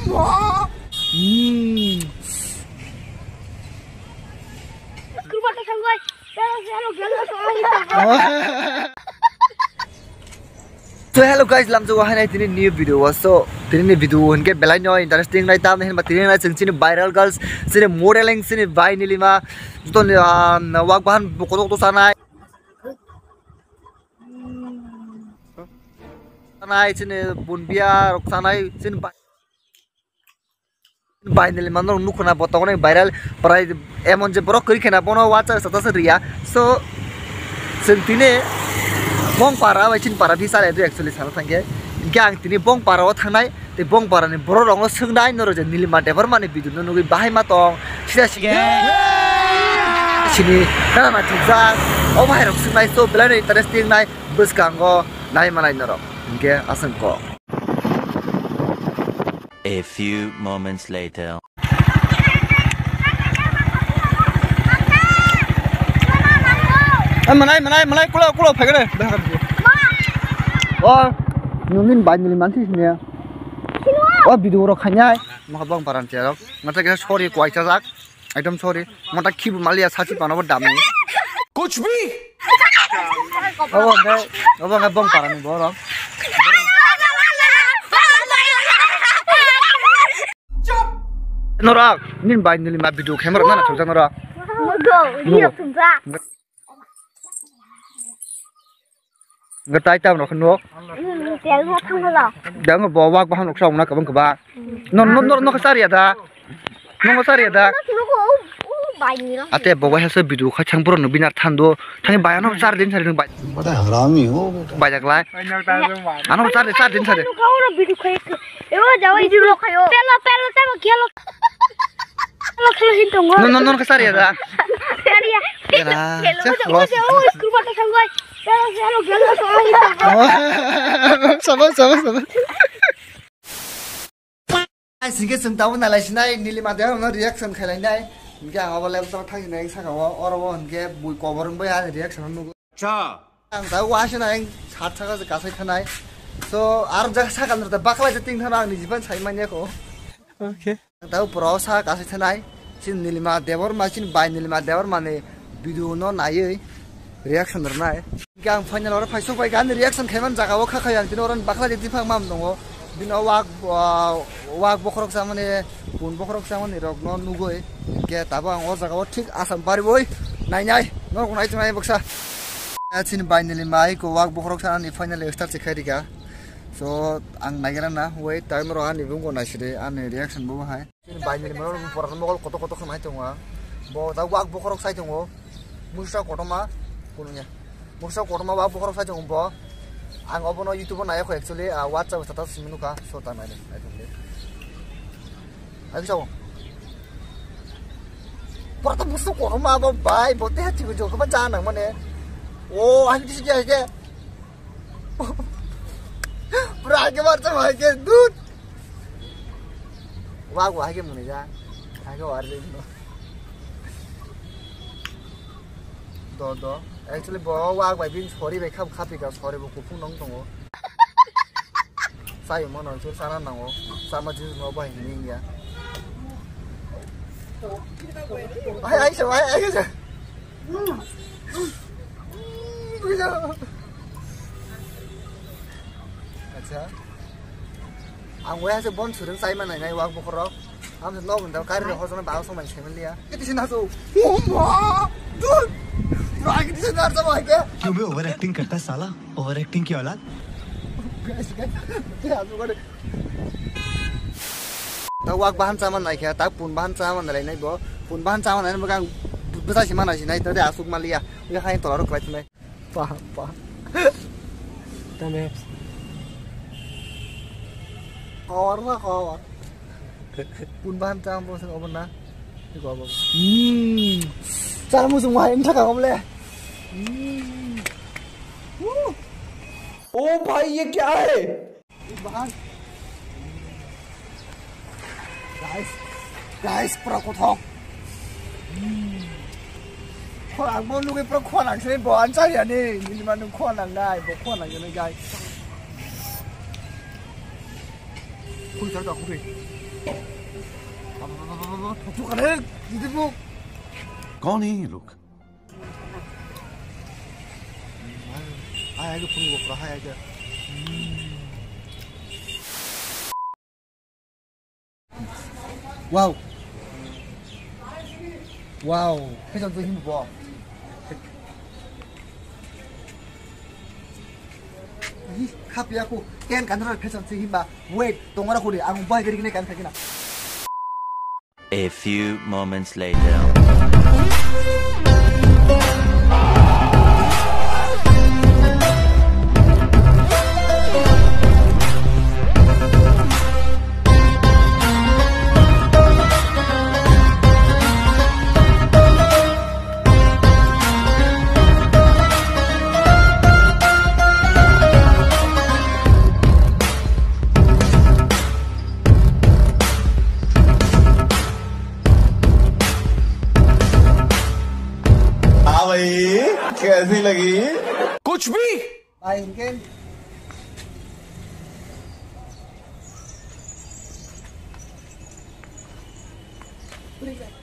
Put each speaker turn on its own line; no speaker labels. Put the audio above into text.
So hello guys, lam jo wahai tini new video so tini video unke belai no interesting nai tam hen ba tini nai sini viral girls sini modeling sini by Nilima to wak bahan koto to sanai sini bunbia rok sanai sini by Nilima no nukhona botong nai viral prai emon je borok kri khena bono watch sata ria so sentine bong para wajin para bisa itu actually salah tangge gang tini bong para wa thangnai te bong para ni boro rong sungnai noro je Nilima debbarma ni bidu no nugi bahai ma tong sida sini na tjak o bahai rok sungnai so belai interesting nai buskango nai manai noro inge asangko.
A few moments later. Malai
kulo phai gare oh nungin ban Nilima sih sini ya oh video ro khanyai ma bang paran cherok mata ke sorry kwaisa jak एकदम sorry mata khibu malia sachi panabo damni
कुछ भी
oh ga bang paran ni boro nora nin ban Nilima video camera na thujang nora ngetai tam no khno dang bo wak ba hanok song na kabang kaba no khasari ada no khasari ada ate bo wa hase bidu kha changpur no binar thando thangi bayano 4 din sari bai
बड़ा हरामी हो
bajak lai ano 4 din sari
bidu khai ewa jawa idu ro khayo pelo ta khelo khelo hintongo
no khasari ada Singke sengtahu nalai sinai Nilima dia mana reaction khalai nai, mungkin awal level tu thang sinai sakawa, orang orang mungkin bui coveran boy ada reaction nunggu.
अच्छा
Ang tahu wahai sinai saat sakal sekasih thanai, so arab jaga sakal ngerti bakal aja ting thanang ni jiban saya mania ko. Okay. Tahu perosa kasih thanai, sin Nilima debbarma sin by Nilima debbarma ne video no nai reaction nai. Gang final orang faisuk baik kan reaction keman jaga wak khayu yang tino orang bakal jadi faham mam nongo. Bina wak bokrok sama ne pun bokrok sama ne rok non nugoi ke tabang o jaga thik asam pari boy nai no kunai tunai baksa achin by Nilima ko wak bokrok sama ni final start chjk diga so ang nagira na wait time ro ani bungo na sire ani reaction bu hai by Nilima ro poran mogol koto khamai tongwa bo da wak bokrok sai tongo musa kotoma pununya musa kotoma wak bokrok sai tongo bo ang obono YouTube na ako actually WhatsApp status sinuka so ta nai ai sao porta musa kotoma ba bai bote hati ko ko ba nang mane o ani disi ke pura ke bar ta ke dud wa ke mune ja ai ko war de do actually bo wak bai bin sorry bai khap khapi ka sorry bo ku phung nong tongo sai mo no chu sana nango sama ji no bai ning ya ai sao ai sao acha ang we ha se bon churung sai ma nai wak bo khoro am se no bun da kai ro ho so na ba so mai chemel ya ke tin na so dude
क्यों बे over acting करता है साला over acting की औलाद
ta wak bahan saman nai kya ta pun bahan saman nai nai bo pun bahan saman nai magang bisa si mana si nai tadi asuk malia uya hai tolor kwait nai pa tame kawar pun bahan saman bo sing obon na ni ko bo cara musuh main tak kamu le
ओ भाई ये क्या है
guys peraku thok khoang bo lu ke pro khoang sini bo an sai ya ni Nilima nu khoang dai bo khoang ni guys 거기 잘가 거기. 더 가래. 이들 뭐.
कौन है ये लोग?
이거 보는 거 보라. 이거. 와우. 와우. 회전도 힘 봐. 카피하고 깬 간다를 회전 힘 봐. 왜 동아라 고리 안 봐. 그리네 간 타기나.
A few moments later.
कैसी लगी? कुछ भी
Bye,